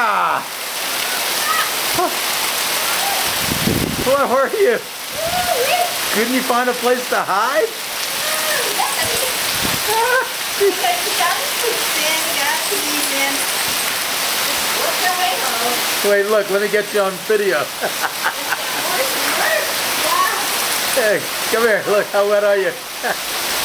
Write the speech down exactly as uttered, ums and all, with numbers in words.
Ah! Where were you? Couldn't you find a place to hide? Wait, look, let me get you on video. Hey, come here, look, how wet are you?